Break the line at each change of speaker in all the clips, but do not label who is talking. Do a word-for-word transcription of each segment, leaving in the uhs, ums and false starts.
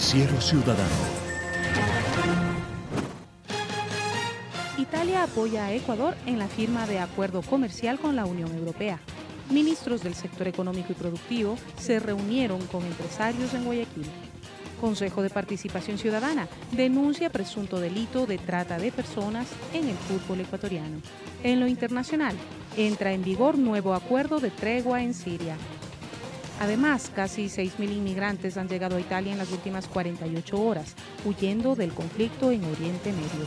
Noticiero Ciudadano.
Italia apoya a Ecuador en la firma de acuerdo comercial con la Unión Europea. Ministros del sector económico y productivo se reunieron con empresarios en Guayaquil. Consejo de Participación Ciudadana denuncia presunto delito de trata de personas en el fútbol ecuatoriano. En lo internacional, entra en vigor nuevo acuerdo de tregua en Siria. Además, casi seis mil inmigrantes han llegado a Italia en las últimas cuarenta y ocho horas, huyendo del conflicto en Oriente Medio.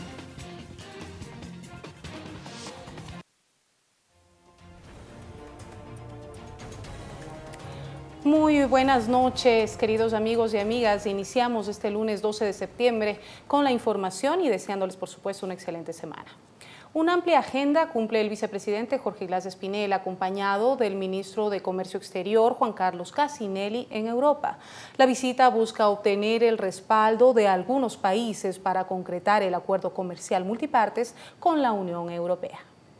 Muy buenas noches, queridos amigos y amigas. Iniciamos este lunes doce de septiembre con la información y deseándoles, por supuesto, una excelente semana. Una amplia agenda cumple el vicepresidente Jorge Glas Espinel, acompañado del ministro de Comercio Exterior, Juan Carlos Cassinelli, en Europa. La visita busca obtener el respaldo de algunos países para concretar el acuerdo comercial multipartes con la Unión Europea.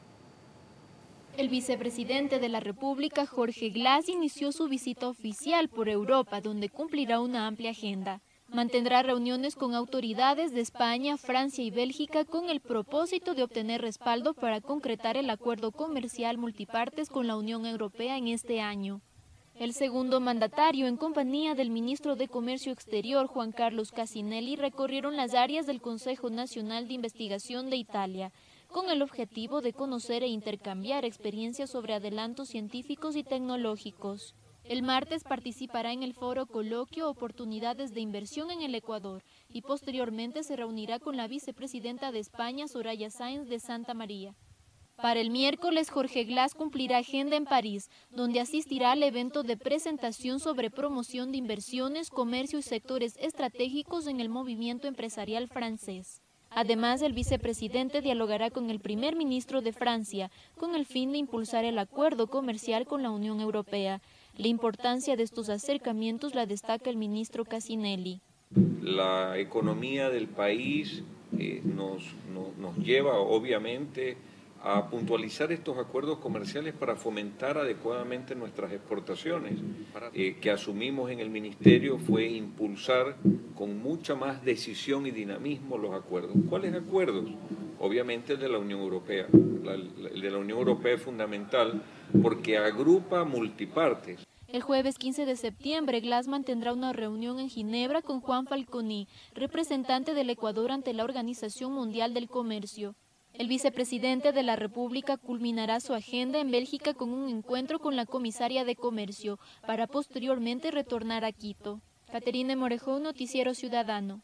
El vicepresidente de la República, Jorge Glas, inició su visita oficial por Europa, donde cumplirá una amplia agenda. Mantendrá reuniones con autoridades de España, Francia y Bélgica con el propósito de obtener respaldo para concretar el acuerdo comercial multipartes con la Unión Europea en este año. El segundo mandatario, en compañía del ministro de Comercio Exterior, Juan Carlos Cassinelli, recorrieron las áreas del Consejo Nacional de Investigación de Italia, con el objetivo de conocer e intercambiar experiencias sobre adelantos científicos y tecnológicos. El martes participará en el foro coloquio Oportunidades de Inversión en el Ecuador y posteriormente se reunirá con la vicepresidenta de España, Soraya Sáenz de Santa María. Para el miércoles, Jorge Glas cumplirá agenda en París, donde asistirá al evento de presentación sobre promoción de inversiones, comercio y sectores estratégicos en el movimiento empresarial francés. Además, el vicepresidente dialogará con el primer ministro de Francia con el fin de impulsar el acuerdo comercial con la Unión Europea. La importancia de estos acercamientos la destaca el ministro Cassinelli.
La economía del país eh, nos, no, nos lleva, obviamente, a puntualizar estos acuerdos comerciales para fomentar adecuadamente nuestras exportaciones. Eh, que asumimos en el Ministerio fue impulsar con mucha más decisión y dinamismo los acuerdos. ¿Cuáles acuerdos? Obviamente el de la Unión Europea. La, la, el de la Unión Europea es fundamental porque agrupa multipartes.
El jueves quince de septiembre, Glas mantendrá una reunión en Ginebra con Juan Falconi, representante del Ecuador ante la Organización Mundial del Comercio. El vicepresidente de la República culminará su agenda en Bélgica con un encuentro con la comisaria de Comercio, para posteriormente retornar a Quito. Caterine Morejón, Noticiero Ciudadano.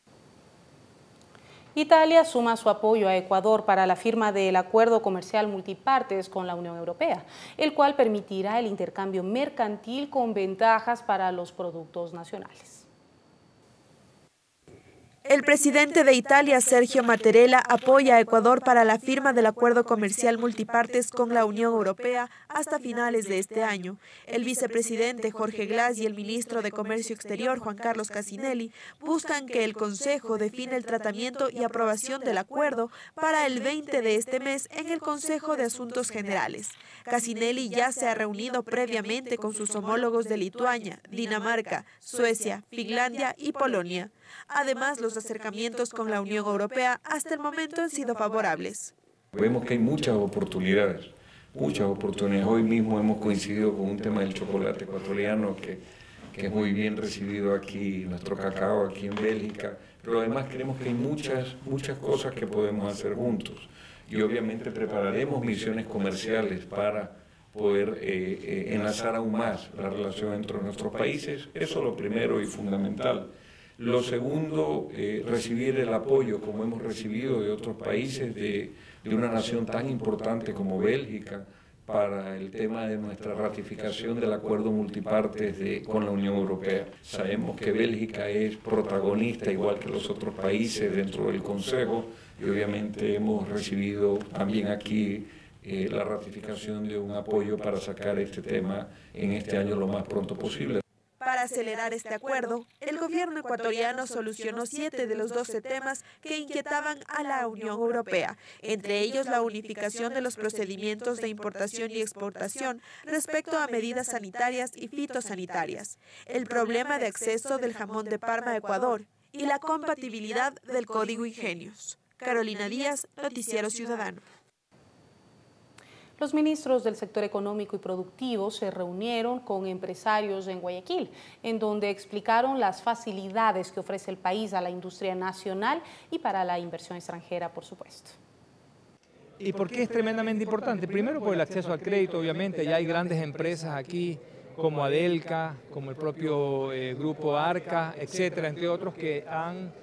Italia suma su apoyo a Ecuador para la firma del acuerdo comercial multipartes con la Unión Europea, el cual permitirá el intercambio mercantil con ventajas para los productos nacionales.
El presidente de Italia, Sergio Mattarella, apoya a Ecuador para la firma del acuerdo comercial multipartes con la Unión Europea hasta finales de este año. El vicepresidente Jorge Glas y el ministro de Comercio Exterior, Juan Carlos Cassinelli, buscan que el Consejo define el tratamiento y aprobación del acuerdo para el veinte de este mes en el Consejo de Asuntos Generales. Cassinelli ya se ha reunido previamente con sus homólogos de Lituania, Dinamarca, Suecia, Finlandia y Polonia. Además, los acercamientos con la Unión Europea hasta el momento han sido favorables.
Vemos que hay muchas oportunidades, muchas oportunidades. Hoy mismo hemos coincidido con un tema del chocolate ecuatoriano que, que es muy bien recibido aquí, nuestro cacao aquí en Bélgica, pero además creemos que hay muchas, muchas cosas que podemos hacer juntos y obviamente prepararemos misiones comerciales para poder eh, eh, enlazar aún más la relación entre nuestros países. Eso es lo primero y fundamental. Lo segundo, eh, recibir el apoyo, como hemos recibido de otros países, de, de una nación tan importante como Bélgica, para el tema de nuestra ratificación del acuerdo multipartes de, con la Unión Europea. Sabemos que Bélgica es protagonista, igual que los otros países, dentro del Consejo, y obviamente hemos recibido también aquí eh, la ratificación de un apoyo para sacar este tema en este año lo más pronto posible.
Para Para acelerar este acuerdo, el gobierno ecuatoriano solucionó siete de los doce temas que inquietaban a la Unión Europea, entre ellos la unificación de los procedimientos de importación y exportación respecto a medidas sanitarias y fitosanitarias, el problema de acceso del jamón de Parma a Ecuador y la compatibilidad del Código Ingenios. Carolina Díaz, Noticiero Ciudadano.
Los ministros del sector económico y productivo se reunieron con empresarios en Guayaquil, en donde explicaron las facilidades que ofrece el país a la industria nacional y para la inversión extranjera, por supuesto.
¿Y por qué es tremendamente importante? Primero por el acceso al crédito, obviamente, ya hay grandes empresas aquí como Adelca, como el propio eh, grupo Arca, etcétera, entre otros, que han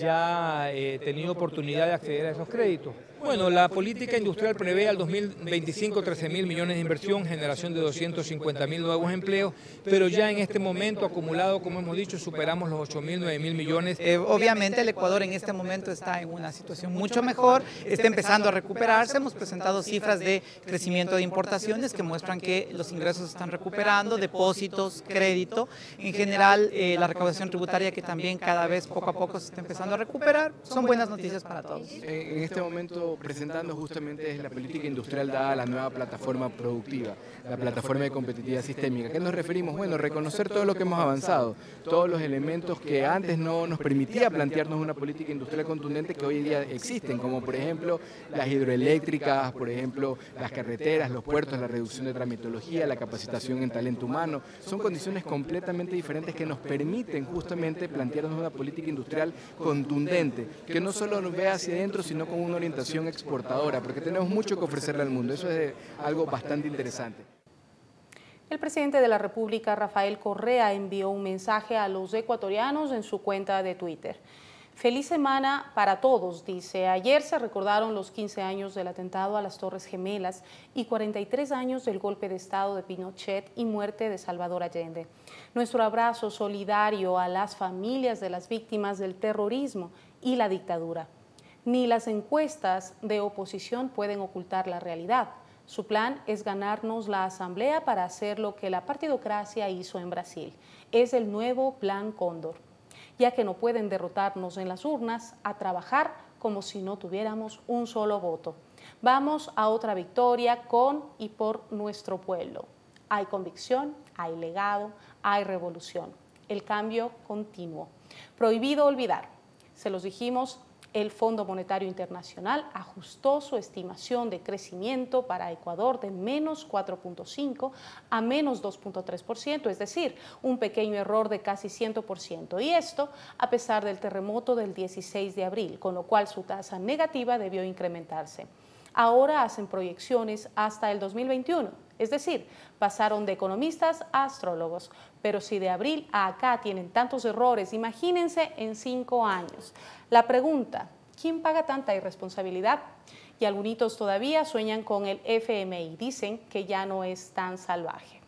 ya eh, tenido oportunidad de acceder a esos créditos. Bueno, la política industrial prevé al dos mil veinticinco trece mil millones de inversión, generación de doscientos cincuenta mil nuevos empleos, pero ya en este momento acumulado, como hemos dicho, superamos los ocho mil, nueve mil millones.
Eh, obviamente el Ecuador en este momento está en una situación mucho mejor, está empezando a recuperarse, hemos presentado cifras de crecimiento de importaciones que muestran que los ingresos se están recuperando, depósitos, crédito, en general eh, la recaudación tributaria que también cada vez poco a poco se está empezando a recuperar, son buenas noticias para todos.
En este momento presentando justamente es la política industrial dada a la nueva plataforma productiva, la plataforma de competitividad sistémica. ¿A qué nos referimos? Bueno, reconocer todo lo que hemos avanzado, todos los elementos que antes no nos permitía plantearnos una política industrial contundente que hoy en día existen, como por ejemplo las hidroeléctricas, por ejemplo las carreteras, los puertos, la reducción de tramitología, la capacitación en talento humano. Son condiciones completamente diferentes que nos permiten justamente plantearnos una política industrial contundente, que no solo nos vea hacia adentro, sino con una orientación exportadora, porque tenemos mucho que ofrecerle al mundo. Eso es algo bastante interesante.
El presidente de la República, Rafael Correa, envió un mensaje a los ecuatorianos en su cuenta de Twitter. Feliz semana para todos, dice. Ayer se recordaron los quince años del atentado a las Torres Gemelas y cuarenta y tres años del golpe de Estado de Pinochet y muerte de Salvador Allende. Nuestro abrazo solidario a las familias de las víctimas del terrorismo y la dictadura. Ni las encuestas de oposición pueden ocultar la realidad. Su plan es ganarnos la asamblea para hacer lo que la partidocracia hizo en Brasil. Es el nuevo Plan Cóndor. Ya que no pueden derrotarnos en las urnas, a trabajar como si no tuviéramos un solo voto. Vamos a otra victoria con y por nuestro pueblo. Hay convicción, hay legado, hay revolución. El cambio continuo. Prohibido olvidar. Se los dijimos. El Fondo Monetario Internacional ajustó su estimación de crecimiento para Ecuador de menos cuatro punto cinco a menos dos punto tres por ciento, es decir, un pequeño error de casi cien por ciento. Y esto a pesar del terremoto del dieciséis de abril, con lo cual su tasa negativa debió incrementarse. Ahora hacen proyecciones hasta el dos mil veintiuno, es decir, pasaron de economistas a astrólogos. Pero si de abril a acá tienen tantos errores, imagínense en cinco años. La pregunta, ¿quién paga tanta irresponsabilidad? Y algunos todavía sueñan con el F M I, dicen que ya no es tan salvaje.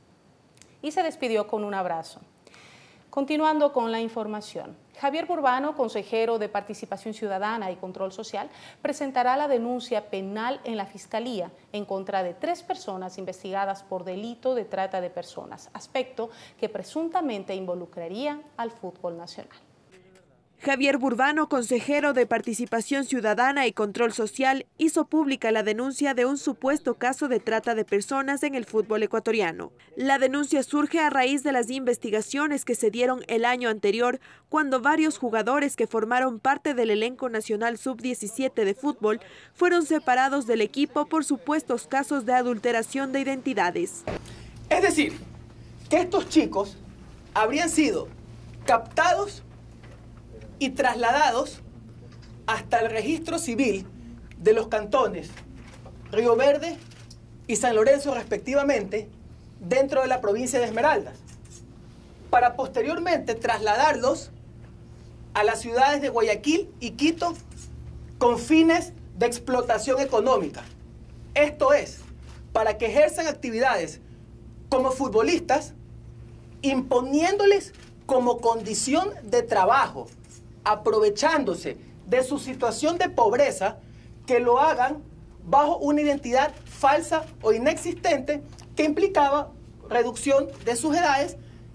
Y se despidió con un abrazo. Continuando con la información, Javier Burbano, consejero de Participación Ciudadana y Control Social, presentará la denuncia penal en la Fiscalía en contra de tres personas investigadas por delito de trata de personas, aspecto que presuntamente involucraría al fútbol nacional.
Javier Burbano, consejero de Participación Ciudadana y Control Social, hizo pública la denuncia de un supuesto caso de trata de personas en el fútbol ecuatoriano. La denuncia surge a raíz de las investigaciones que se dieron el año anterior, cuando varios jugadores que formaron parte del elenco nacional sub diecisiete de fútbol fueron separados del equipo por supuestos casos de adulteración de identidades.
Es decir, que estos chicos habrían sido captados y trasladados hasta el registro civil de los cantones Río Verde y San Lorenzo respectivamente dentro de la provincia de Esmeraldas, para posteriormente trasladarlos a las ciudades de Guayaquil y Quito con fines de explotación económica. Esto es, para que ejerzan actividades como futbolistas, imponiéndoles como condición de trabajo, aprovechándose de su situación de pobreza, que lo hagan bajo una identidad falsa o inexistente que implicaba reducción de sus edades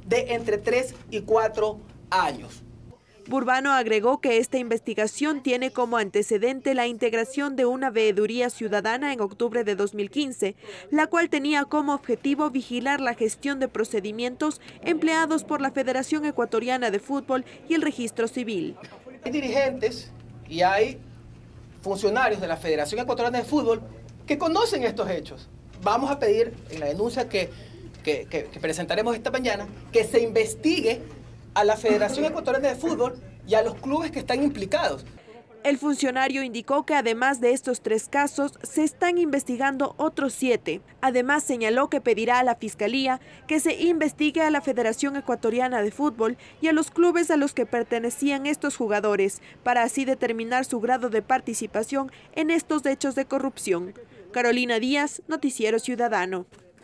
de entre tres y cuatro años.
Burbano agregó que esta investigación tiene como antecedente la integración de una veeduría ciudadana en octubre de dos mil quince, la cual tenía como objetivo vigilar la gestión de procedimientos empleados por la Federación Ecuatoriana de Fútbol y el Registro Civil.
Hay dirigentes y hay funcionarios de la Federación Ecuatoriana de Fútbol que conocen estos hechos. Vamos a pedir en la denuncia que, que, que, que presentaremos esta mañana que se investigue a la Federación Ecuatoriana de Fútbol y a los clubes que están implicados.
El funcionario indicó que además de estos tres casos, se están investigando otros siete. Además, señaló que pedirá a la Fiscalía que se investigue a la Federación Ecuatoriana de Fútbol y a los clubes a los que pertenecían estos jugadores, para así determinar su grado de participación en estos hechos de corrupción. Carolina Díaz, Noticiero Ciudadano.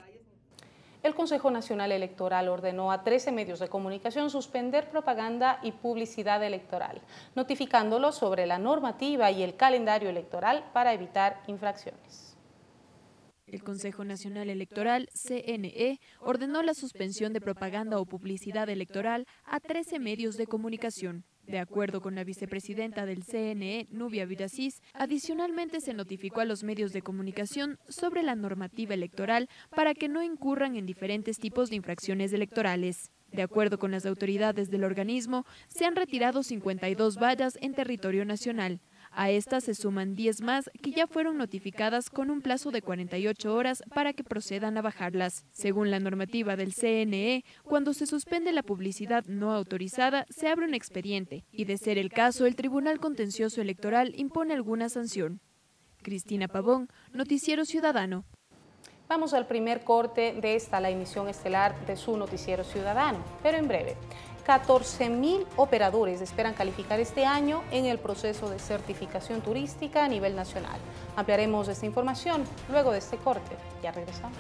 El Consejo Nacional Electoral ordenó a trece medios de comunicación suspender propaganda y publicidad electoral, notificándolos sobre la normativa y el calendario electoral para evitar infracciones.
El Consejo Nacional Electoral, C N E, ordenó la suspensión de propaganda o publicidad electoral a trece medios de comunicación. De acuerdo con la vicepresidenta del C N E, Nubia Vidasís, adicionalmente se notificó a los medios de comunicación sobre la normativa electoral para que no incurran en diferentes tipos de infracciones electorales. De acuerdo con las autoridades del organismo, se han retirado cincuenta y dos vallas en territorio nacional. A estas se suman diez más que ya fueron notificadas con un plazo de cuarenta y ocho horas para que procedan a bajarlas. Según la normativa del C N E, cuando se suspende la publicidad no autorizada, se abre un expediente y, de ser el caso, el Tribunal Contencioso Electoral impone alguna sanción. Cristina Pavón, Noticiero Ciudadano.
Vamos al primer corte de esta, la emisión estelar de su Noticiero Ciudadano, pero en breve. catorce mil operadores esperan calificar este año en el proceso de certificación turística a nivel nacional. Ampliaremos esta información luego de este corte. Ya regresamos.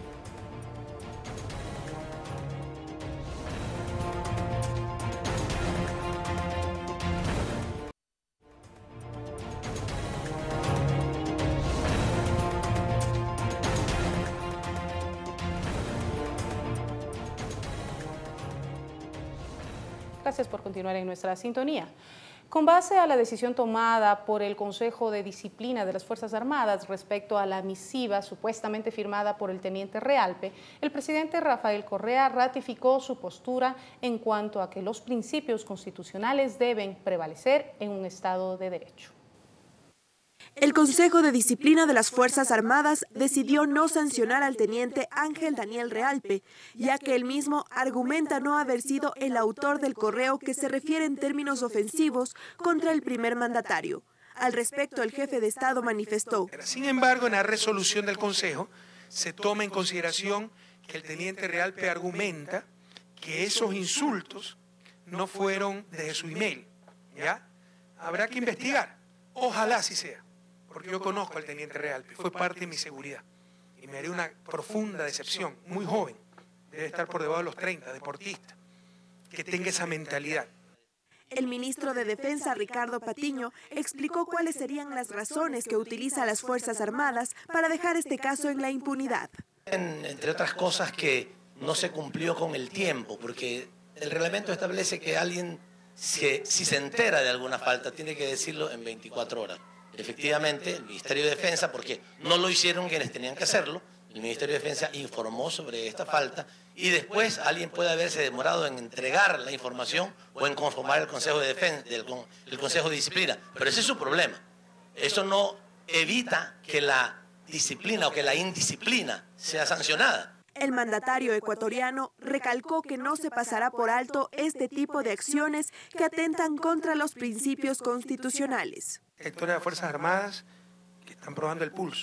Gracias por continuar en nuestra sintonía. Con base a la decisión tomada por el Consejo de Disciplina de las Fuerzas Armadas respecto a la misiva supuestamente firmada por el teniente Realpe, el presidente Rafael Correa ratificó su postura en cuanto a que los principios constitucionales deben prevalecer en un Estado de Derecho.
El Consejo de Disciplina de las Fuerzas Armadas decidió no sancionar al teniente Ángel Daniel Realpe, ya que él mismo argumenta no haber sido el autor del correo que se refiere en términos ofensivos contra el primer mandatario. Al respecto, el jefe de Estado manifestó:
Sin embargo, en la resolución del Consejo se toma en consideración que el teniente Realpe argumenta que esos insultos no fueron desde su email, ¿ya? Habrá que investigar, ojalá así sea. Porque yo conozco al teniente Realpe, fue parte de mi seguridad y me haría una profunda decepción, muy joven, debe estar por debajo de los treinta, deportista, que tenga esa mentalidad.
El ministro de Defensa, Ricardo Patiño, explicó cuáles serían las razones que utiliza las Fuerzas Armadas para dejar este caso en la impunidad.
En, entre otras cosas que no se cumplió con el tiempo, porque el reglamento establece que alguien, si, si se entera de alguna falta, tiene que decirlo en veinticuatro horas. Efectivamente, el Ministerio de Defensa, porque no lo hicieron quienes tenían que hacerlo, el Ministerio de Defensa informó sobre esta falta y después alguien puede haberse demorado en entregar la información o en conformar el Consejo de Defensa, el, el Consejo de Disciplina. Pero ese es su problema. Eso no evita que la disciplina o que la indisciplina sea sancionada.
El mandatario ecuatoriano recalcó que no se pasará por alto este tipo de acciones que atentan contra los principios constitucionales.
Sectores de las Fuerzas Armadas que están probando el pulso,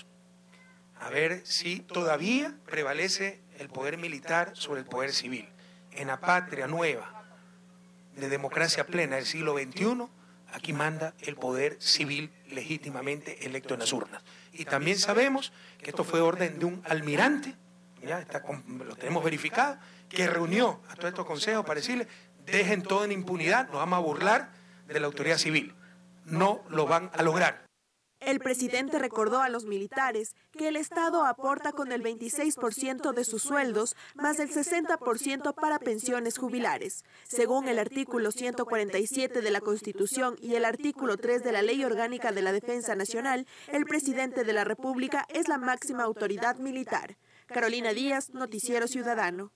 a ver si todavía prevalece el poder militar sobre el poder civil. En la patria nueva, de democracia plena del siglo veintiuno, aquí manda el poder civil legítimamente electo en las urnas. Y también sabemos que esto fue orden de un almirante, ya está, lo tenemos verificado, que reunió a todos estos consejos para decirle: dejen todo en impunidad, nos vamos a burlar de la autoridad civil. No lo van a lograr.
El presidente recordó a los militares que el Estado aporta con el veintiséis por ciento de sus sueldos, más el sesenta por ciento para pensiones jubilares. Según el artículo ciento cuarenta y siete de la Constitución y el artículo tres de la Ley Orgánica de la Defensa Nacional, el presidente de la República es la máxima autoridad militar. Carolina Díaz, Noticiero Ciudadano.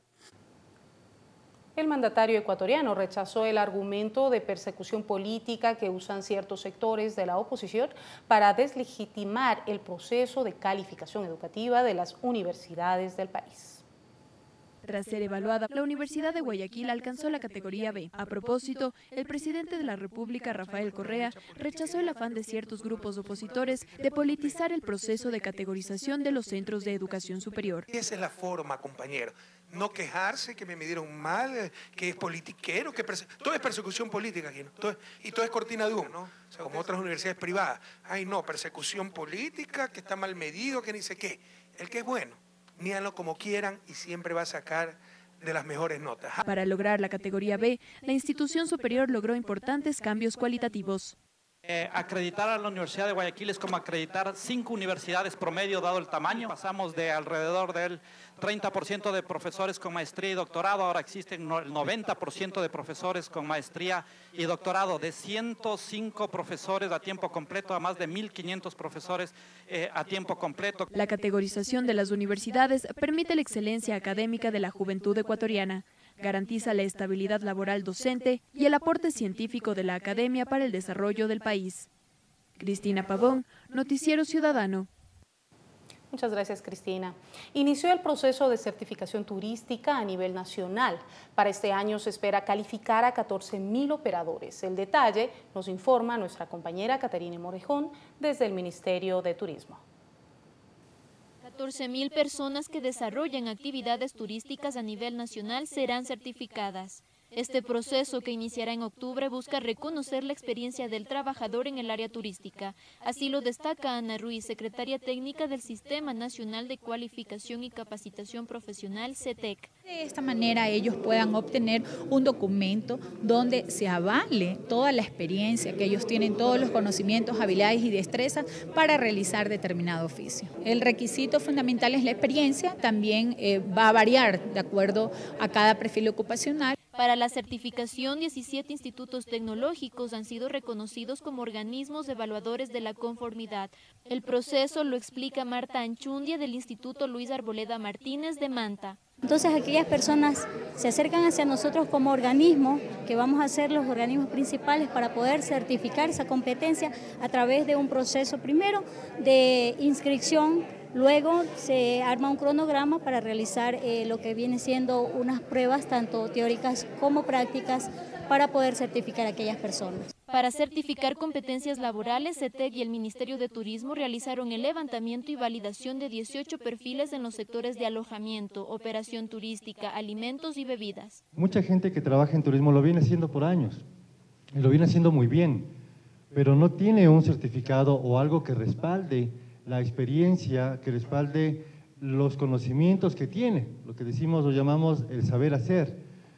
El mandatario ecuatoriano rechazó el argumento de persecución política que usan ciertos sectores de la oposición para deslegitimar el proceso de calificación educativa de las universidades del país.
Tras ser evaluada, la Universidad de Guayaquil alcanzó la categoría B. A propósito, el presidente de la República, Rafael Correa, rechazó el afán de ciertos grupos opositores de politizar el proceso de categorización de los centros de educación superior.
Esa es la forma, compañero. No quejarse que me midieron mal, que es politiquero, que todo es persecución política aquí, ¿no? Todo es, y todo es cortina de humo, ¿no? O sea, como otras universidades privadas. Ay, no, persecución política, que está mal medido, que ni sé qué. El que es bueno, mírenlo como quieran y siempre va a sacar de las mejores notas.
Para lograr la categoría B, la institución superior logró importantes cambios cualitativos.
Eh, acreditar a la Universidad de Guayaquil es como acreditar cinco universidades promedio dado el tamaño. Pasamos de alrededor del treinta por ciento de profesores con maestría y doctorado, ahora existen el noventa por ciento de profesores con maestría y doctorado, de ciento cinco profesores a tiempo completo a más de mil quinientos profesores eh, a tiempo completo.
La categorización de las universidades permite la excelencia académica de la juventud ecuatoriana, garantiza la estabilidad laboral docente y el aporte científico de la academia para el desarrollo del país. Cristina Pavón, Noticiero Ciudadano.
Muchas gracias, Cristina. Inició el proceso de certificación turística a nivel nacional. Para este año se espera calificar a catorce mil operadores. El detalle nos informa nuestra compañera Caterine Morejón desde el Ministerio de Turismo.
catorce mil personas que desarrollan actividades turísticas a nivel nacional serán certificadas. Este proceso, que iniciará en octubre, busca reconocer la experiencia del trabajador en el área turística. Así lo destaca Ana Ruiz, secretaria técnica del Sistema Nacional de Cualificación y Capacitación Profesional, SETEC.
De esta manera ellos puedan obtener un documento donde se avale toda la experiencia, que ellos tienen todos los conocimientos, habilidades y destrezas para realizar determinado oficio. El requisito fundamental es la experiencia, también eh, va a variar de acuerdo a cada perfil ocupacional.
Para la certificación, diecisiete institutos tecnológicos han sido reconocidos como organismos evaluadores de la conformidad. El proceso lo explica Marta Anchundia del Instituto Luis Arboleda Martínez de Manta.
Entonces aquellas personas se acercan hacia nosotros como organismo, que vamos a ser los organismos principales para poder certificar esa competencia a través de un proceso primero de inscripción. Luego se arma un cronograma para realizar eh, lo que viene siendo unas pruebas tanto teóricas como prácticas para poder certificar a aquellas personas.
Para certificar competencias laborales, SETEC y el Ministerio de Turismo realizaron el levantamiento y validación de dieciocho perfiles en los sectores de alojamiento, operación turística, alimentos y bebidas.
Mucha gente que trabaja en turismo lo viene haciendo por años y lo viene haciendo muy bien, pero no tiene un certificado o algo que respalde la experiencia, que respalde los conocimientos que tiene, lo que decimos o llamamos el saber hacer.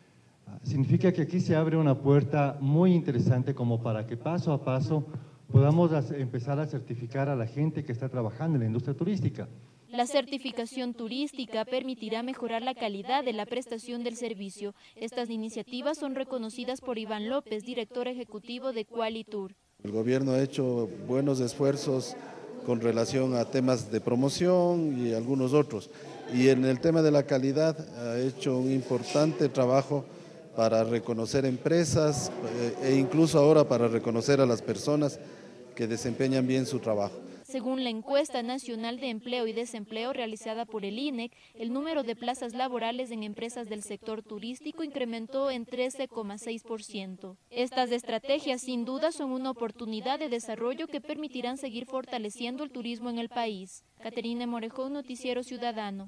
Significa que aquí se abre una puerta muy interesante como para que paso a paso podamos empezar a certificar a la gente que está trabajando en la industria turística.
La certificación turística permitirá mejorar la calidad de la prestación del servicio. Estas iniciativas son reconocidas por Iván López, director ejecutivo de Qualitur.
El gobierno ha hecho buenos esfuerzos con relación a temas de promoción y algunos otros. Y en el tema de la calidad ha hecho un importante trabajo para reconocer empresas e incluso ahora para reconocer a las personas que desempeñan bien su trabajo.
Según la encuesta nacional de empleo y desempleo realizada por el I N E C, el número de plazas laborales en empresas del sector turístico incrementó en trece coma seis por ciento. Estas estrategias sin duda son una oportunidad de desarrollo que permitirán seguir fortaleciendo el turismo en el país. Caterine Morejón, Noticiero Ciudadano.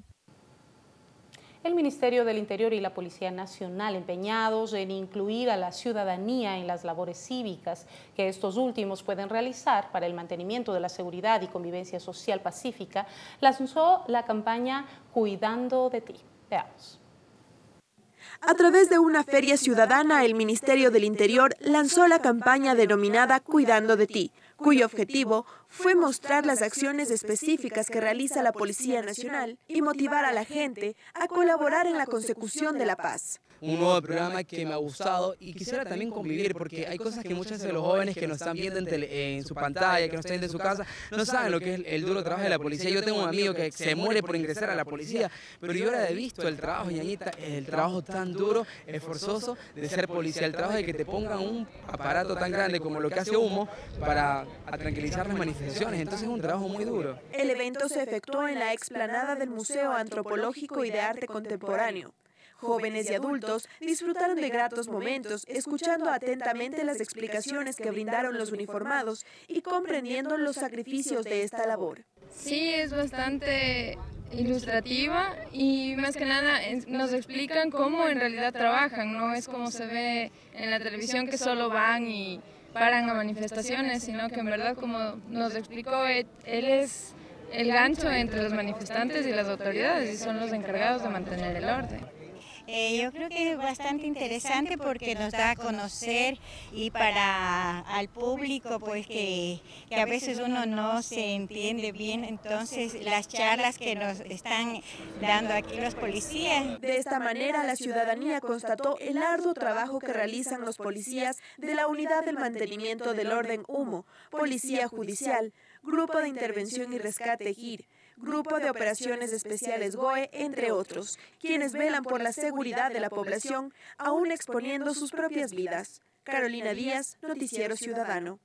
El Ministerio del Interior y la Policía Nacional empeñados en incluir a la ciudadanía en las labores cívicas que estos últimos pueden realizar para el mantenimiento de la seguridad y convivencia social pacífica, lanzó la campaña Cuidando de Ti. Veamos.
A través de una feria ciudadana, el Ministerio del Interior lanzó la campaña denominada Cuidando de Ti, cuyo objetivo fue mostrar las acciones específicas que realiza la Policía Nacional y motivar a la gente a colaborar en la consecución de la paz.
Un nuevo programa que me ha gustado y quisiera también convivir, porque hay cosas que muchos de los jóvenes que nos están viendo en, tele, en su pantalla, que nos están viendo en su casa, no saben lo que es el, el duro trabajo de la policía. Yo tengo un amigo que se muere por ingresar a la policía, pero yo ahora he visto el trabajo, ñañita, el trabajo tan duro, esforzoso de ser policía, el trabajo de que te pongan un aparato tan grande como lo que hace Humo para tranquilizar las manifestaciones. Entonces es un trabajo muy duro.
El evento se efectuó en la explanada del Museo Antropológico y de Arte Contemporáneo. Jóvenes y adultos disfrutaron de gratos momentos, escuchando atentamente las explicaciones que brindaron los uniformados y comprendiendo los sacrificios de esta labor.
Sí, es bastante ilustrativa y más que nada nos explican cómo en realidad trabajan, no es como se ve en la televisión que solo van y paran a manifestaciones, sino que en verdad, como nos explicó, él es el gancho entre los manifestantes y las autoridades y son los encargados de mantener el orden.
Eh, yo creo que es bastante interesante porque nos da a conocer y para al público pues que, que a veces uno no se entiende bien, entonces las charlas que nos están dando aquí los policías.
De esta manera la ciudadanía constató el arduo trabajo que realizan los policías de la Unidad del Mantenimiento del Orden Humo, Policía Judicial, Grupo de Intervención y Rescate G I R, Grupo de Operaciones Especiales G O E, entre otros, quienes velan por la seguridad de la población, aún exponiendo sus propias vidas. Carolina Díaz, Noticiero Ciudadano.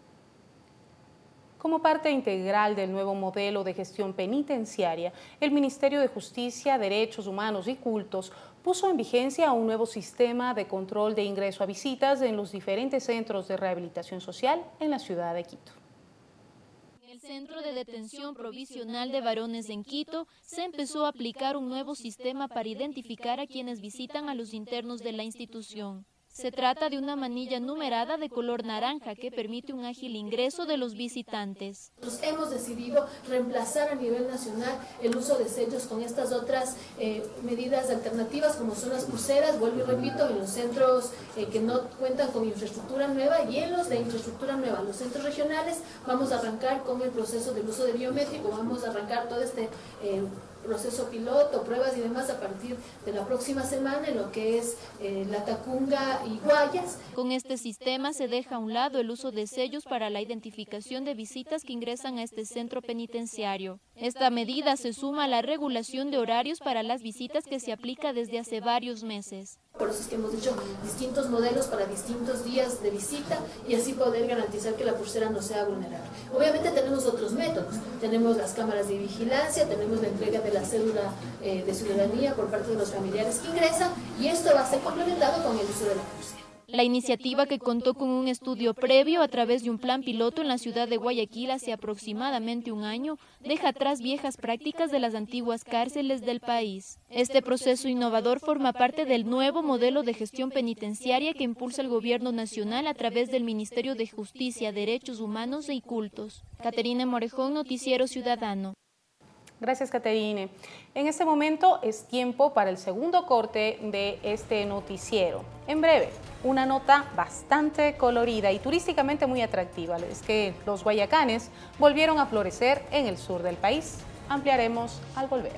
Como parte integral del nuevo modelo de gestión penitenciaria, el Ministerio de Justicia, Derechos Humanos y Cultos puso en vigencia un nuevo sistema de control de ingreso a visitas en los diferentes centros de rehabilitación social en la ciudad de Quito.
En el Centro de Detención Provisional de Varones en Quito se empezó a aplicar un nuevo sistema para identificar a quienes visitan a los internos de la institución. Se trata de una manilla numerada de color naranja que permite un ágil ingreso de los visitantes.
Nosotros hemos decidido reemplazar a nivel nacional el uso de sellos con estas otras eh, medidas alternativas como son las pulseras, vuelvo y repito, en los centros eh, que no cuentan con infraestructura nueva y en los de infraestructura nueva. Los centros regionales vamos a arrancar con el proceso del uso de biométrico, vamos a arrancar todo este eh, proceso piloto, pruebas y demás a partir de la próxima semana en lo que es eh, La Tacunga y Guayas.
Con este sistema se deja a un lado el uso de sellos para la identificación de visitas que ingresan a este centro penitenciario. Esta medida se suma a la regulación de horarios para las visitas que se aplica desde hace varios meses.
Por eso es que hemos hecho distintos modelos para distintos días de visita y así poder garantizar que la pulsera no sea vulnerable. Obviamente tenemos otros métodos, tenemos las cámaras de vigilancia, tenemos la entrega de la cédula eh, de ciudadanía por parte de los familiares que ingresan y esto va a ser complementado con el uso de la pulsera.
La iniciativa, que contó con un estudio previo a través de un plan piloto en la ciudad de Guayaquil hace aproximadamente un año, deja atrás viejas prácticas de las antiguas cárceles del país. Este proceso innovador forma parte del nuevo modelo de gestión penitenciaria que impulsa el Gobierno Nacional a través del Ministerio de Justicia, Derechos Humanos y Cultos. Caterina Morejón, Noticiero Ciudadano.
Gracias, Caterine. En este momento es tiempo para el segundo corte de este noticiero. En breve, una nota bastante colorida y turísticamente muy atractiva. Es que los guayacanes volvieron a florecer en el sur del país. Ampliaremos al volver.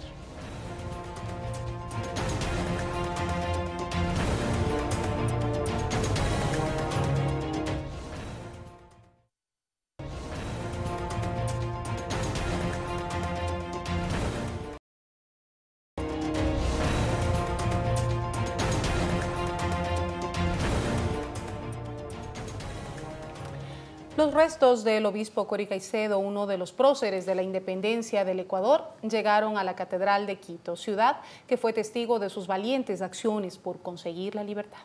Los restos del obispo Cuero y Caicedo, uno de los próceres de la independencia del Ecuador, llegaron a la Catedral de Quito, ciudad que fue testigo de sus valientes acciones por conseguir la libertad.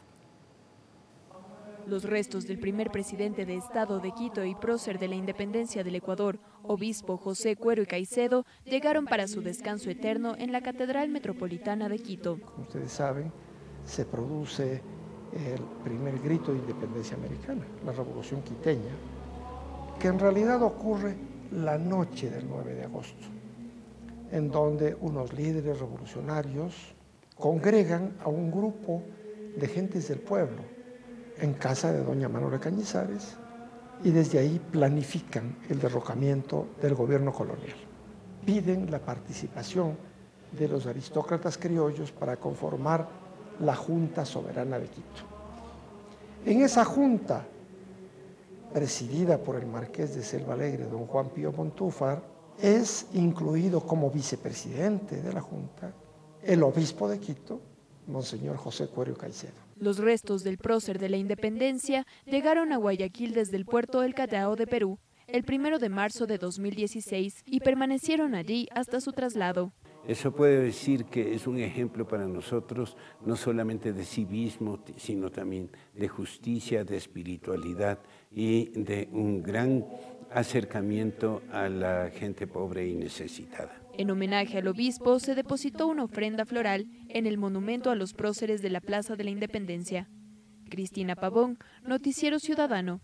Los restos del primer presidente de Estado de Quito y prócer de la independencia del Ecuador, obispo José Cuero y Caicedo, llegaron para su descanso eterno en la Catedral Metropolitana de Quito.
Como ustedes saben, se produce el primer grito de independencia americana, la Revolución Quiteña, que en realidad ocurre la noche del nueve de agosto, en donde unos líderes revolucionarios congregan a un grupo de gentes del pueblo en casa de doña Manuela Cañizares y desde ahí planifican el derrocamiento del gobierno colonial. Piden la participación de los aristócratas criollos para conformar la Junta Soberana de Quito. En esa junta, presidida por el marqués de Selva Alegre, don Juan Pío Montúfar, es incluido como vicepresidente de la junta el obispo de Quito, monseñor José Cuerio Caicedo.
Los restos del prócer de la independencia llegaron a Guayaquil desde el puerto del Callao de Perú el primero de marzo de dos mil dieciséis y permanecieron allí hasta su traslado.
Eso puede decir que es un ejemplo para nosotros, no solamente de civismo, sino también de justicia, de espiritualidad y de un gran acercamiento a la gente pobre y necesitada.
En homenaje al obispo se depositó una ofrenda floral en el monumento a los próceres de la Plaza de la Independencia. Cristina Pavón, Noticiero Ciudadano.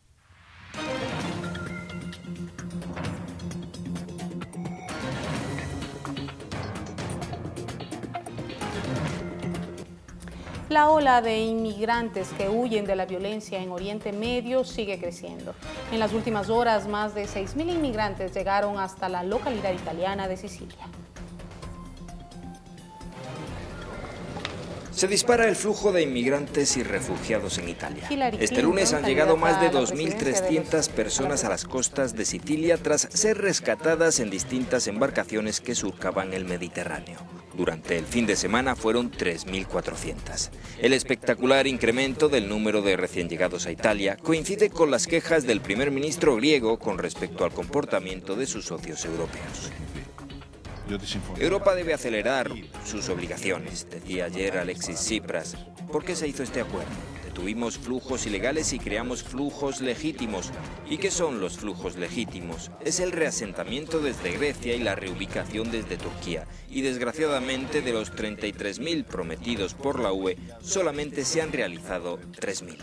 La ola de inmigrantes que huyen de la violencia en Oriente Medio sigue creciendo. En las últimas horas, más de seis mil inmigrantes llegaron hasta la localidad italiana de Sicilia.
Se dispara el flujo de inmigrantes y refugiados en Italia.
Hillary
Este
Clinton,
lunes han llegado más de
candidata a la
dos mil trescientas
presidencia de los-
personas a las costas de Sicilia tras ser rescatadas en distintas embarcaciones que surcaban el Mediterráneo. Durante el fin de semana fueron tres mil cuatrocientas. El espectacular incremento del número de recién llegados a Italia coincide con las quejas del primer ministro griego con respecto al comportamiento de sus socios europeos. Europa debe acelerar sus obligaciones, decía ayer Alexis Tsipras. ¿Por qué se hizo este acuerdo? Detuvimos flujos ilegales y creamos flujos legítimos. ¿Y qué son los flujos legítimos? Es el reasentamiento desde Grecia y la reubicación desde Turquía. Y desgraciadamente de los treinta y tres mil prometidos por la U E, solamente se han realizado tres mil.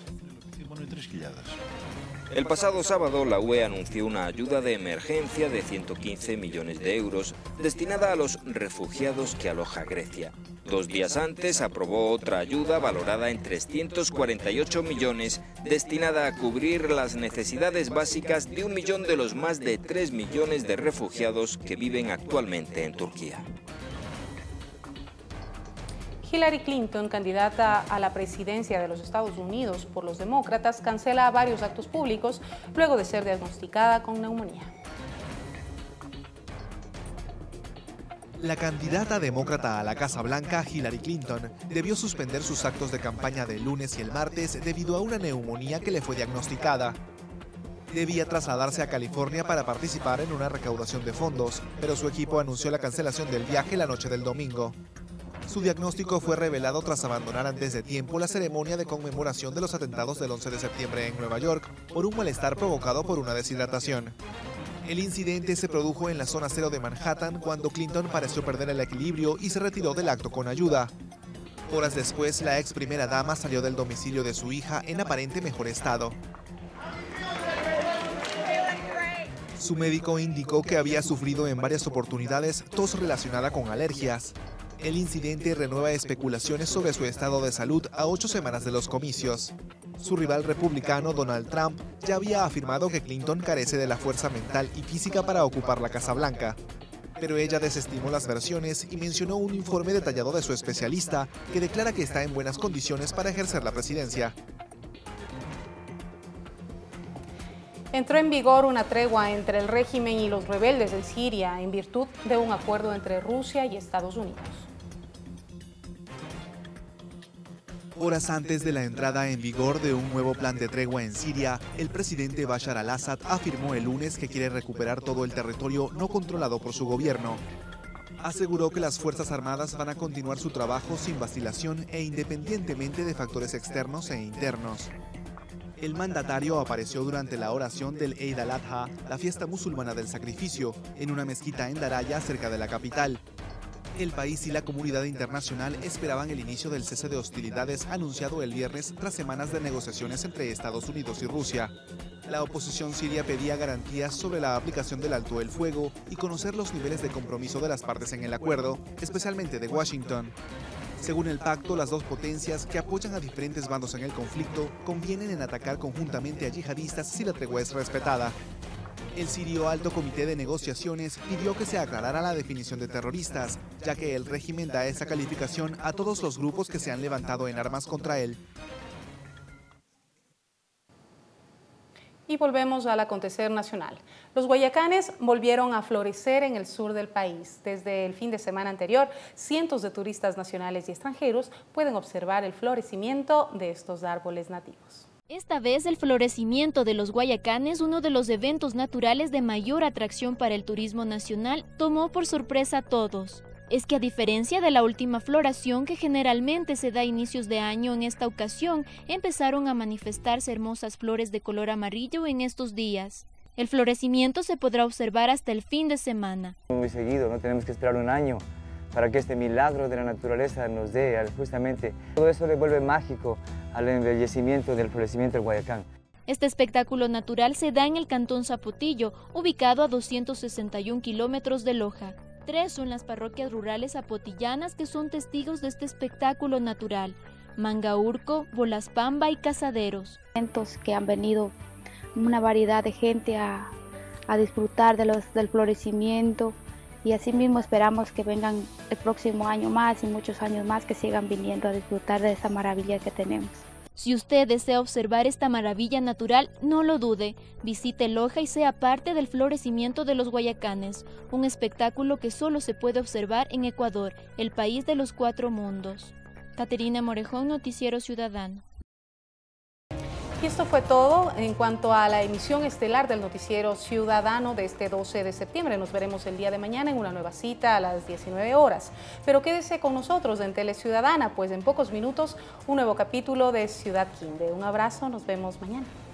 El pasado sábado la U E anunció una ayuda de emergencia de ciento quince millones de euros destinada a los refugiados que aloja Grecia. Dos días antes aprobó otra ayuda valorada en trescientos cuarenta y ocho millones destinada a cubrir las necesidades básicas de un millón de los más de tres millones de refugiados que viven actualmente en Turquía.
Hillary Clinton, candidata a la presidencia de los Estados Unidos por los demócratas, cancela varios actos públicos luego de ser diagnosticada con neumonía.
La candidata demócrata a la Casa Blanca, Hillary Clinton, debió suspender sus actos de campaña del lunes y el martes debido a una neumonía que le fue diagnosticada. Debía trasladarse a California para participar en una recaudación de fondos, pero su equipo anunció la cancelación del viaje la noche del domingo. Su diagnóstico fue revelado tras abandonar antes de tiempo la ceremonia de conmemoración de los atentados del once de septiembre en Nueva York por un malestar provocado por una deshidratación. El incidente se produjo en la zona cero de Manhattan cuando Clinton pareció perder el equilibrio y se retiró del acto con ayuda. Horas después, la ex primera dama salió del domicilio de su hija en aparente mejor estado. Su médico indicó que había sufrido en varias oportunidades tos relacionada con alergias. El incidente renueva especulaciones sobre su estado de salud a ocho semanas de los comicios. Su rival republicano, Donald Trump, ya había afirmado que Clinton carece de la fuerza mental y física para ocupar la Casa Blanca. Pero ella desestimó las versiones y mencionó un informe detallado de su especialista que declara que está en buenas condiciones para ejercer la presidencia.
Entró en vigor una tregua entre el régimen y los rebeldes de Siria en virtud de un acuerdo entre Rusia y Estados Unidos.
Horas antes de la entrada en vigor de un nuevo plan de tregua en Siria, el presidente Bashar al-Assad afirmó el lunes que quiere recuperar todo el territorio no controlado por su gobierno. Aseguró que las Fuerzas Armadas van a continuar su trabajo sin vacilación e independientemente de factores externos e internos. El mandatario apareció durante la oración del Eid al-Adha, la fiesta musulmana del sacrificio, en una mezquita en Daraya, cerca de la capital. El país y la comunidad internacional esperaban el inicio del cese de hostilidades anunciado el viernes tras semanas de negociaciones entre Estados Unidos y Rusia. La oposición siria pedía garantías sobre la aplicación del alto el fuego y conocer los niveles de compromiso de las partes en el acuerdo, especialmente de Washington. Según el pacto, las dos potencias que apoyan a diferentes bandos en el conflicto convienen en atacar conjuntamente a yihadistas si la tregua es respetada. El sirio Alto Comité de Negociaciones pidió que se aclarara la definición de terroristas, ya que el régimen da esa calificación a todos los grupos que se han levantado en armas contra él.
Y volvemos al acontecer nacional. Los guayacanes volvieron a florecer en el sur del país. Desde el fin de semana anterior, cientos de turistas nacionales y extranjeros pueden observar el florecimiento de estos árboles nativos.
Esta vez el florecimiento de los guayacanes, uno de los eventos naturales de mayor atracción para el turismo nacional, tomó por sorpresa a todos. Es que a diferencia de la última floración que generalmente se da a inicios de año, en esta ocasión empezaron a manifestarse hermosas flores de color amarillo en estos días. El florecimiento se podrá observar hasta el fin de semana.
Muy seguido, no tenemos que esperar un año para que este milagro de la naturaleza nos dé justamente. Todo eso le vuelve mágico al embellecimiento del florecimiento del Guayacán.
Este espectáculo natural se da en el cantón Zapotillo, ubicado a doscientos sesenta y un kilómetros de Loja. Tres son las parroquias rurales zapotillanas que son testigos de este espectáculo natural: Mangaurco, Bolaspamba y Casaderos.
Que han venido una variedad de gente a, a disfrutar de los, del florecimiento, y así mismo esperamos que vengan el próximo año más y muchos años más, que sigan viniendo a disfrutar de esa maravilla que tenemos.
Si usted desea observar esta maravilla natural, no lo dude, visite Loja y sea parte del florecimiento de los guayacanes, un espectáculo que solo se puede observar en Ecuador, el país de los cuatro mundos. Caterina Morejón, Noticiero Ciudadano.
Y esto fue todo en cuanto a la emisión estelar del Noticiero Ciudadano de este doce de septiembre. Nos veremos el día de mañana en una nueva cita a las diecinueve horas. Pero quédese con nosotros en Tele Ciudadana, pues en pocos minutos un nuevo capítulo de Ciudad Quinde. Un abrazo, nos vemos mañana.